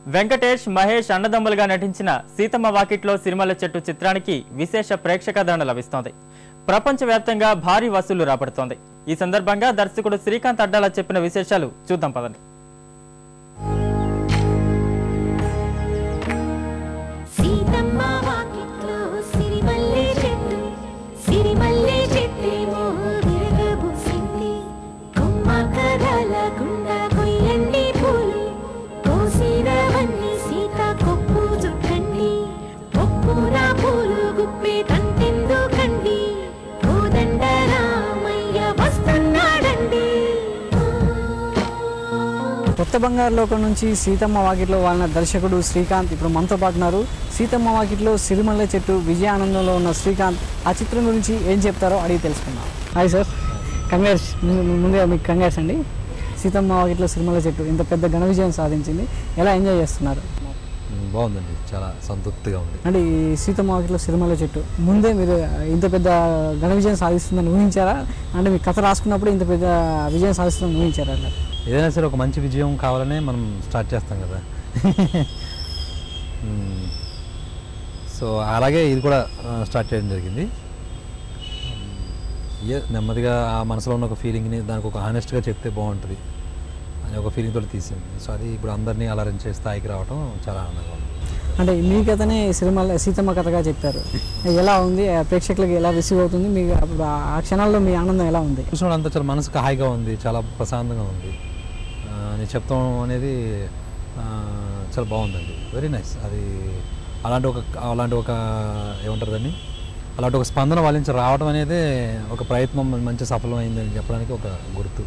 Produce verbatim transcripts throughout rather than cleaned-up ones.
వెంకటేష్ మహేష్ అన్నదమ్ములుగా నటించిన సీతమ్మ వాకిట్లో సిరిమల్లె చెట్టు చిత్రానికి విశేష ప్రేక్షకాదరణ లభిస్తోంది. ప్రపంచవ్యాప్తంగా భారీ వసూళ్లు రాబడుతోంది. ఈ సందర్భంగా దర్శకుడు శ్రీకాంత్ అడ్డాల చెప్పిన విశేషాలు చూద్దాం పదండి. సీతమ్మ వాకిట్లో సిరిమల్లె చెట్టు సిరిమల్లె చెట్టేమో విరగబూసింది. కొమ్మ కదల గుండా కొయ్యండి పూలు కోసినవన్నీ సీత కొప్పు చుట్టండి. కొప్పున పూలు గుప్పే తంతెందుకండి కోదండ రామయ్య వస్తున్నాడండి. కొత్త బంగారు లోకం నుంచి సీతమ్మ వాకిట్లో వాళ్ళ దర్శకుడు శ్రీకాంత్ ఇప్పుడు మనతో పాటు ఉన్నారు. సీతమ్మ వాకిట్లో సిరిమల్లె చెట్టు విజయ ఆనందంలో ఉన్న శ్రీకాంత్ ఆ చిత్రం గురించి ఏం చెప్తారో అడిగి తెలుసుకుందాం. Hi sir, congrats. ముందుగా మీకు కంగ్రాట్స్ అండి. సీతమ్మ వాకిట్లో సిరిమల్లె చెట్టు ఇంత పెద్ద ఘన విజయం సాధించింది, ఎలా ఎంజాయ్ చేస్తున్నారు? బాగుందండి, చాలా సంతృప్తిగా ఉంది. అంటే ఈ సీతమ్మ వాకిట్లో సిరిమల్లె చెట్టు ముందే మీరు ఇంత పెద్ద ఘన విజయం సాధిస్తుందని ఊహించారా? అంటే మీ కథ రాసుకున్నప్పుడు ఇంత పెద్ద విజయం సాధిస్తుందని ఊహించారా? అట్లా ఏదైనా సరే ఒక మంచి విజయం కావాలనే మనం స్టార్ట్ చేస్తాం కదా. సో అలాగే ఇది కూడా స్టార్ట్ చేయడం జరిగింది. ఏ నెమ్మదిగా ఆ మనసులో ఉన్న ఒక ఫీలింగ్ని దానికి ఒక హానెస్ట్గా చెప్తే బాగుంటుంది అని ఒక ఫీలింగ్ తోటి తీసింది. సో అది ఇప్పుడు అందరినీ అలరించే స్థాయికి రావడం చాలా ఆనందంగా ఉంది. అంటే మీ కథనే సిరిమల్లె సీతమ్మ కథగా చెప్పారు, ఎలా ఉంది? ప్రేక్షకులకి ఎలా రిసీవ్ అవుతుంది? మీకు అప్పుడు ఆ క్షణాల్లో మీ ఆనందం ఎలా ఉంది? చూసిన అంతా చాలా మనసుకు హాయిగా ఉంది, చాలా ప్రశాంతంగా ఉంది. నేను చెప్తాం అనేది చాలా బాగుందండి, వెరీ నైస్. అది అలాంటి ఒక అలాంటి ఒక ఏమంటారు దాన్ని అలాంటి ఒక స్పందన వాళ్ళ నుంచి రావడం అనేది ఒక ప్రయత్నం మంచి సఫలమైందని చెప్పడానికి ఒక గుర్తు.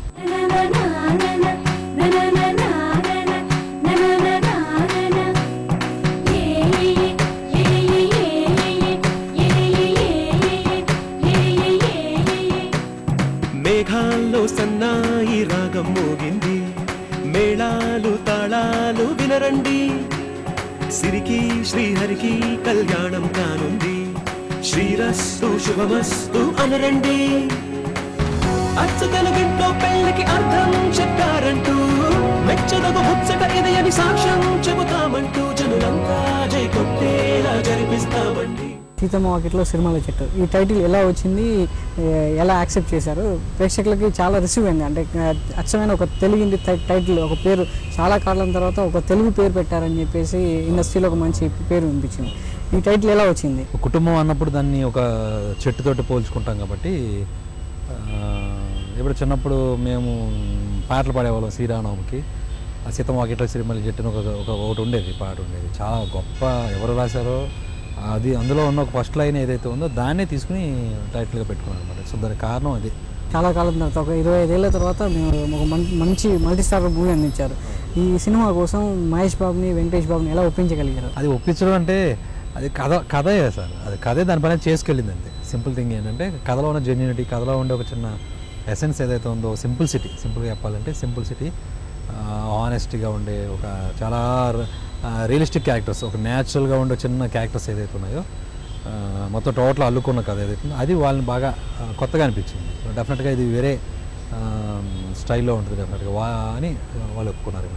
మేఘాల్లో సన్నాయి రాగం మోగింది, మేళాలు తాళాలు వినరండి. సిరికి శ్రీహరికి కళ్యాణం కానుంది, శ్రీరస్తు శుభమస్తు అనరండి. అచ్చు తెలుగింట్లో పెళ్లికి అర్థం చెప్పారంటూ మెచ్చదగు ముచ్చట ఇది అని సాక్ష్యం చెబుతామంటూ జనులంతా జై కొట్టేలా జరిపిస్తామండి. సీతమ్మ వాకిట్లో సిరిమల్లె చెట్టు ఈ టైటిల్ ఎలా వచ్చింది, ఎలా యాక్సెప్ట్ చేశారు? ప్రేక్షకులకి చాలా రిసీవ్ అయింది. అంటే అచ్చమైన ఒక తెలుగు టైటిల్, ఒక పేరు చాలా కాలం తర్వాత ఒక తెలుగు పేరు పెట్టారని చెప్పేసి ఇండస్ట్రీలో ఒక మంచి పేరు వినిపించింది. ఈ టైటిల్ ఎలా వచ్చింది? కుటుంబం అన్నప్పుడు దాన్ని ఒక చెట్టుతోటి పోల్చుకుంటాం కాబట్టి, ఇప్పుడు చిన్నప్పుడు మేము పాటలు పాడేవాళ్ళం శ్రీరామనవమికి. ఆ సీతమ్మ వాకిట్లో సిరిమల్లె చెట్టును ఒక ఒకటి ఉండేది, పాట ఉండేది, చాలా గొప్ప. ఎవరు రాశారో అది అందులో ఉన్న ఒక ఫస్ట్ లైన్ ఏదైతే ఉందో దాన్నే తీసుకుని టైటిల్గా పెట్టుకున్నాను అనమాట. సో దానికి కారణం అది. చాలా కాలం తర్వాత ఒక ఇరవై ఐదేళ్ల తర్వాత మేము ఒక మంచి మల్టీ స్టార్ మూవీ అందించారు. ఈ సినిమా కోసం మహేష్ బాబుని వెంకటేష్ బాబుని ఎలా ఒప్పించగలిగారు? అది ఒప్పించడం అంటే అది కథ కథే సార్, అది కథే దానిపైన చేసుకెళ్ళింది అంతే. సింపుల్ థింగ్ ఏంటంటే కథలో ఉన్న జెన్యూనిటీ, కథలో ఉండే ఒక చిన్న ఎసెన్స్ ఏదైతే ఉందో, సింపుల్సిటీ, సింపుల్గా చెప్పాలంటే సింపుల్సిటీ, ఆనెస్టీగా ఉండే ఒక చాలా రియలిస్టిక్ క్యారెక్టర్స్, ఒక న్యాచురల్గా ఉండే చిన్న క్యారెక్టర్స్ ఏదైతే ఉన్నాయో మొత్తం టోటల్ అల్లుకున్న కథ ఏదైతే అది వాళ్ళని బాగా కొత్తగా అనిపించింది. డెఫినెట్గా ఇది వేరే స్టైల్లో ఉంటుంది డెఫినెట్గా వా అని వాళ్ళు ఒప్పుకున్నారు.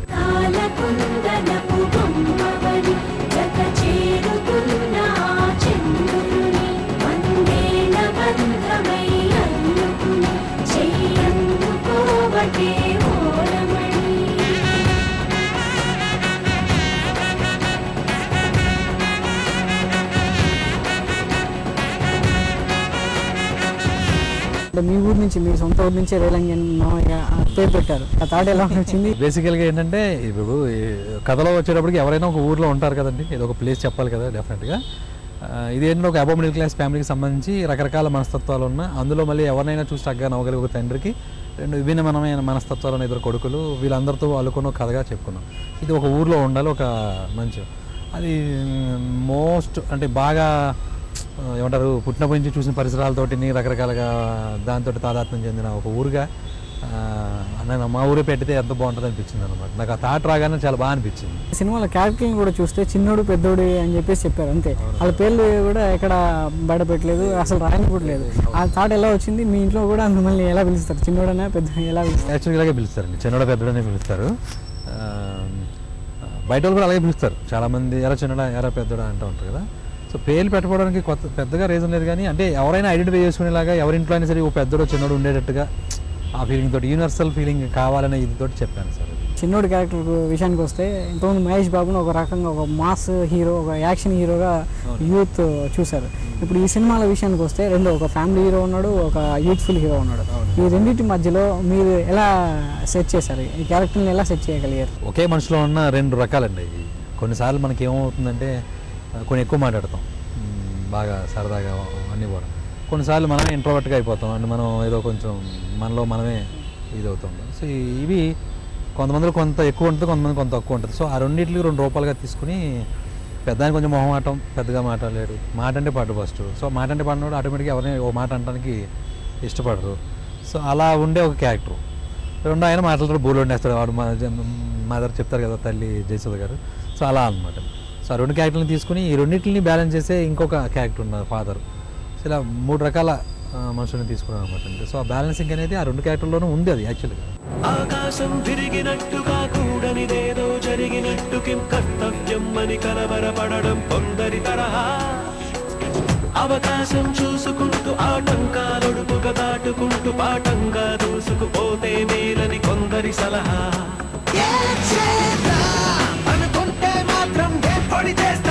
మీ ఊరు నుంచి, మీ సొంత ఊరు నుంచి రేలంగి పేరు పెట్టారు, ఆ థాట్ ఎలా వచ్చింది? బేసికల్గా ఏంటంటే ఇప్పుడు కథలో వచ్చేటప్పటికి ఎవరైనా ఒక ఊర్లో ఉంటారు కదండి, ఏదో ఒక ప్లేస్ చెప్పాలి కదా డెఫినెట్గా. ఇది ఏంటంటే ఒక అబవ్ మిడిల్ క్లాస్ ఫ్యామిలీకి సంబంధించి రకరకాల మనస్తత్వాలు ఉన్న, అందులో మళ్ళీ ఎవరినైనా చూసి తగ్గగా నవ్వగలిగే ఒక తండ్రికి రెండు విభిన్నమైన మనస్తత్వాలను ఇద్దరు కొడుకులు, వీళ్ళందరితో వాళ్ళకున్న కథగా చెప్పుకున్నాం. ఇది ఒక ఊర్లో ఉండాలి, ఒక మంచి అది మోస్ట్ అంటే బాగా ఏమంటారు పుట్టినప్పటి నుంచి చూసిన పరిసరాలతోటి రకరకాలుగా దాంతో తాదాత్మ్యం చెందిన ఒక ఊరుగా నేను మా ఊరే పెడితే ఎంత బాగుంటుంది అనిపించింది అనమాట. నాకు ఆ థాట్ రాగానే చాలా బాగా అనిపించింది. సినిమాలో క్యారెక్టర్ని కూడా చూస్తే చిన్నోడు పెద్దోడు అని చెప్పేసి చెప్పారు అంతే, వాళ్ళ పేర్లు కూడా ఎక్కడ బయట పెట్టలేదు, అసలు రాయని కూడా లేదు. ఆ థాట్ ఎలా వచ్చింది? మీ ఇంట్లో కూడా మిమ్మల్ని ఎలా పిలుస్తారు? చిన్నోడనే పెద్ద ఎలా పిలుస్తారు? యాక్చువల్గా ఇలాగే పిలుస్తారండి, చిన్నోడ పెద్దోడనే పిలుస్తారు. బయట వాళ్ళు కూడా అలాగే పిలుస్తారు చాలామంది ఎరా చిన్నడా ఎరా పెద్దడా అంటూ ఉంటారు కదా. సో పేర్లు పెట్టుకోవడానికి కొత్త పెద్దగా రీజన్ లేదు, కానీ అంటే ఎవరైనా ఐడెంటిఫై చేసుకునేలాగా ఎవరింట్లో అయినా సరే ఓ పెద్దడో చిన్నోడు ఉండేటట్టుగా ఆ ఫీలింగ్ తోటి యూనివర్సల్ ఫీలింగ్ కావాలనే ఇది తోటి చెప్పాను సార్. చిన్నోడి క్యారెక్టర్ విషయానికి వస్తే ఇంతకుముందు మహేష్ బాబును ఒక రకంగా ఒక మాస్ హీరో, ఒక యాక్షన్ హీరోగా యూత్ చూశారు. ఇప్పుడు ఈ సినిమాల విషయానికి వస్తే రెండు, ఒక ఫ్యామిలీ హీరో ఉన్నాడు, ఒక యూత్ఫుల్ హీరో ఉన్నాడు. ఈ రెండింటి మధ్యలో మీరు ఎలా సెట్ చేశారు, ఈ క్యారెక్టర్ని ఎలా సెట్ చేయగలిగారు? ఒకే మనిషిలో ఉన్న రెండు రకాలండి ఇవి. కొన్నిసార్లు మనకి ఏమవుతుందంటే కొన్ని ఎక్కువ మాట్లాడతాం, బాగా సరదాగా అన్నీ కూడా. కొన్నిసార్లు మనమే ఇంట్రోవర్ట్గా అయిపోతాం అండ్ మనం ఏదో కొంచెం మనలో మనమే ఇది అవుతాం. సో ఇవి కొంతమందిలో కొంత ఎక్కువ ఉంటుంది, కొంతమంది కొంత తక్కువ ఉంటుంది. సో ఆ రెండింటికి రెండు రూపాయలుగా తీసుకుని పెద్దానికి కొంచెం మొహమాటం, పెద్దగా మాట్లాడలేడు, మాట అంటే పాటు ఫస్ట్. సో మాట అంటే పాడినప్పుడు ఆటోమేటిక్గా ఎవరైనా ఓ మాట అనడానికి ఇష్టపడరు. సో అలా ఉండే ఒక క్యారెక్టర్. రెండు ఆయన మాట్లాడతాడు, బోర్డు వండేస్తాడు, వాడు మా మదర్ చెప్తారు కదా తల్లి జయసుధ గారు. సో అలా అనమాట. సో ఆ రెండు క్యారెక్టర్ని తీసుకుని ఈ రెండింటిని బ్యాలెన్స్ చేసే ఇంకొక క్యారెక్టర్ ఉన్నారు ఫాదర్. సో ఇలా మూడు రకాల మనుషుల్ని తీసుకున్నాను అనమాట. సో ఆ బ్యాలెన్సింగ్ అనేది ఆ రెండు క్యారెక్టర్లోనూ ఉంది. అది యాక్చువల్గా ఆకాశం తిరిగినట్టుగా కూడనిదేదో జరిగినట్టు కిం కర్తవ్యం అని కలవరపడడం కొందరి తరహా. అవకాశం చూసుకుంటూ ఆటంకాలొడుపుగా దాటుకుంటూ పాఠంగా దూసుకుపోతే మేలని కొందరి సలహా. అనుకుంటే మాత్రం పొడి చేస్తా.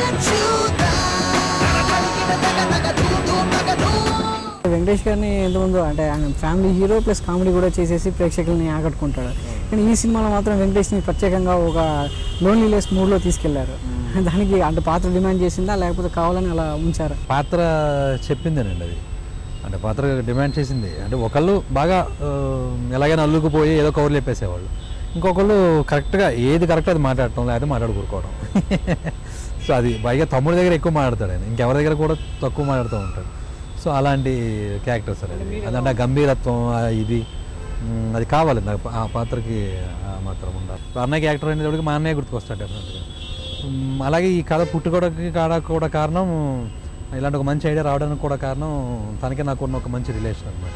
వెంకటేష్ గారిని ఎంతమందో అంటే ఆయన ఫ్యామిలీ హీరో ప్లస్ కామెడీ కూడా చేసేసి ప్రేక్షకుల్ని ఆకట్టుకుంటాడు. కానీ ఈ సినిమాలో మాత్రం వెంకటేష్ని ప్రత్యేకంగా ఒక లోన్లీనెస్ మూడ్లో తీసుకెళ్లారు. దానికి అంటే పాత్ర డిమాండ్ చేసిందా లేకపోతే కావాలని అలా ఉంచారా? పాత్ర చెప్పిందేనండి అది. అంటే పాత్ర డిమాండ్ చేసింది. అంటే ఒకళ్ళు బాగా ఎలాగైనా అల్లుకుపోయి ఏదో కవర్లు చెప్పేసేవాళ్ళు, ఇంకొకళ్ళు కరెక్ట్గా ఏది కరెక్ట్ అది మాట్లాడటం, లేకపోతే మాట్లాడుకోవడం. సో అది పైగా తమ్ముడి దగ్గర ఎక్కువ మాట్లాడతాడు ఆయన, ఇంకెవరి దగ్గర కూడా తక్కువ మాట్లాడుతూ ఉంటాడు. సో అలాంటి క్యారెక్టర్స్ అది. అదంటే గంభీరత్వం ఇది అది కావాలి నాకు ఆ పాత్రకి మాత్రం ఉండాలి. అన్నయ్య క్యారెక్టర్ అనేటప్పటికి మా అన్నయ్య గుర్తుకొస్తాడు డెఫినెట్గా. అలాగే ఈ కథ పుట్టుకోవడానికి కాడ కూడా కారణం ఇలాంటి ఒక మంచి ఐడియా రావడానికి కూడా కారణం తనకే నాకు ఉన్న ఒక మంచి రిలేషన్ అనమాట.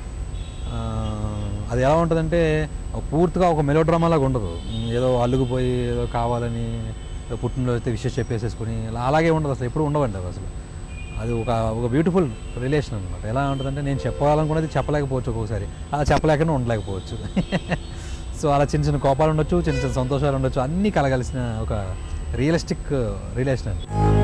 అది ఎలా ఉంటుందంటే పూర్తిగా ఒక మెలో డ్రామా లాగా ఉండదు, ఏదో అల్లుకుపోయి ఏదో కావాలని పుట్టినలో అయితే విషయం చెప్పేసేసుకుని అలాగే ఉండదు, అసలు ఎప్పుడు ఉండవండి అవి అసలు. అది ఒక ఒక బ్యూటిఫుల్ రిలేషన్ అనమాట. ఎలా ఉంటుందంటే నేను చెప్పాలనుకున్నది చెప్పలేకపోవచ్చు, ఒక్కొక్కసారి అలా చెప్పలేకనే ఉండలేకపోవచ్చు. సో అలా చిన్న చిన్న కోపాలు ఉండొచ్చు, చిన్న చిన్న సంతోషాలు ఉండొచ్చు, అన్నీ కలగలిసిన ఒక రియలిస్టిక్ రిలేషన్ అండి.